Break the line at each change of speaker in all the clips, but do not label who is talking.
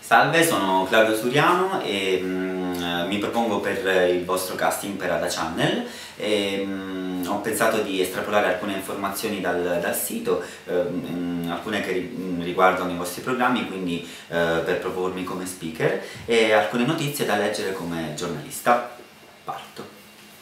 Salve, sono Claudio Suriano e mi propongo per il vostro casting per Ada Channel. Ho pensato di estrapolare alcune informazioni dal sito, alcune che riguardano i vostri programmi, quindi per propormi come speaker, e alcune notizie da leggere come giornalista. Parto.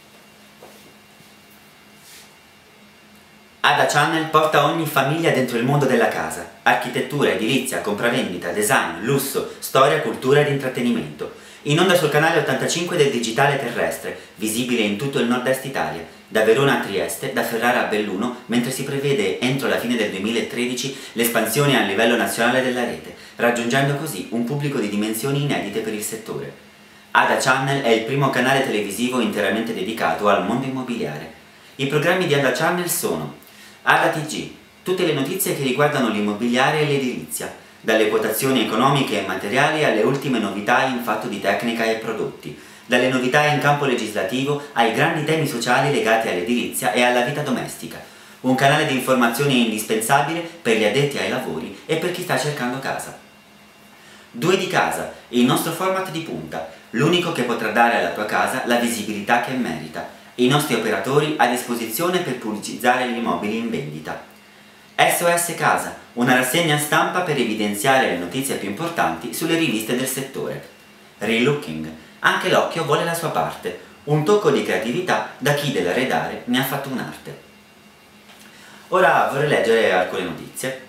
Ada Channel porta ogni famiglia dentro il mondo della casa. Architettura, edilizia, compravendita, design, lusso, storia, cultura ed intrattenimento. In onda sul canale 85 del digitale terrestre, visibile in tutto il nord-est Italia, da Verona a Trieste, da Ferrara a Belluno, mentre si prevede entro la fine del 2013 l'espansione a livello nazionale della rete, raggiungendo così un pubblico di dimensioni inedite per il settore. Ada Channel è il primo canale televisivo interamente dedicato al mondo immobiliare. I programmi di Ada Channel sono Ada TG, tutte le notizie che riguardano l'immobiliare e l'edilizia, dalle quotazioni economiche e materiali alle ultime novità in fatto di tecnica e prodotti, dalle novità in campo legislativo ai grandi temi sociali legati all'edilizia e alla vita domestica. Un canale di informazione indispensabile per gli addetti ai lavori e per chi sta cercando casa. 2 di casa, il nostro format di punta, l'unico che potrà dare alla tua casa la visibilità che merita. I nostri operatori a disposizione per pubblicizzare gli immobili in vendita. SOS Casa, una rassegna stampa per evidenziare le notizie più importanti sulle riviste del settore. Relooking, anche l'occhio vuole la sua parte, un tocco di creatività da chi dell'arredare ne ha fatto un'arte. Ora vorrei leggere alcune notizie.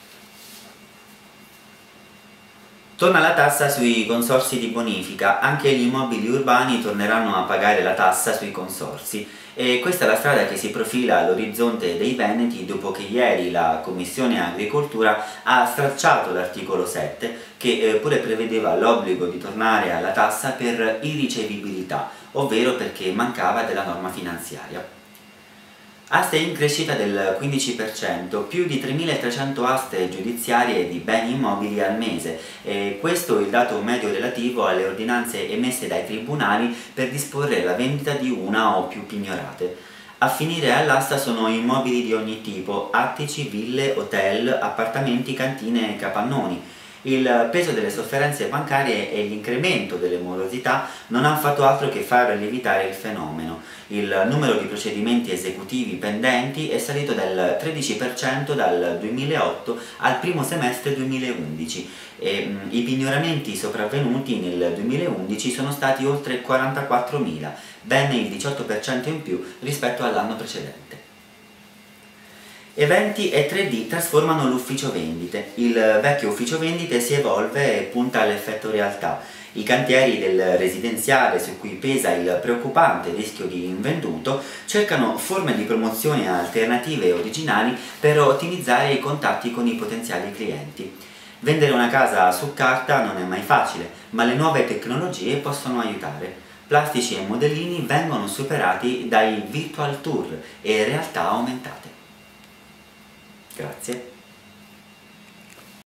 Torna la tassa sui consorzi di bonifica, anche gli immobili urbani torneranno a pagare la tassa sui consorzi e questa è la strada che si profila all'orizzonte dei Veneti dopo che ieri la Commissione Agricoltura ha stralciato l'articolo 7 che pure prevedeva l'obbligo di tornare alla tassa per irricevibilità, ovvero perché mancava della norma finanziaria. Aste in crescita del 15%, più di 3.300 aste giudiziarie di beni immobili al mese, e questo è il dato medio relativo alle ordinanze emesse dai tribunali per disporre la vendita di una o più pignorate. A finire all'asta sono immobili di ogni tipo, attici, ville, hotel, appartamenti, cantine e capannoni. Il peso delle sofferenze bancarie e l'incremento delle morosità non hanno fatto altro che far lievitare il fenomeno. Il numero di procedimenti esecutivi pendenti è salito del 13% dal 2008 al primo semestre 2011 e i pignoramenti sopravvenuti nel 2011 sono stati oltre 44.000, ben il 18% in più rispetto all'anno precedente. Eventi e 3D trasformano l'ufficio vendite. Il vecchio ufficio vendite si evolve e punta all'effetto realtà. I cantieri del residenziale, su cui pesa il preoccupante rischio di invenduto, cercano forme di promozione alternative e originali per ottimizzare i contatti con i potenziali clienti. Vendere una casa su carta non è mai facile, ma le nuove tecnologie possono aiutare. Plastici e modellini vengono superati dai virtual tour e realtà aumentate. Grazie.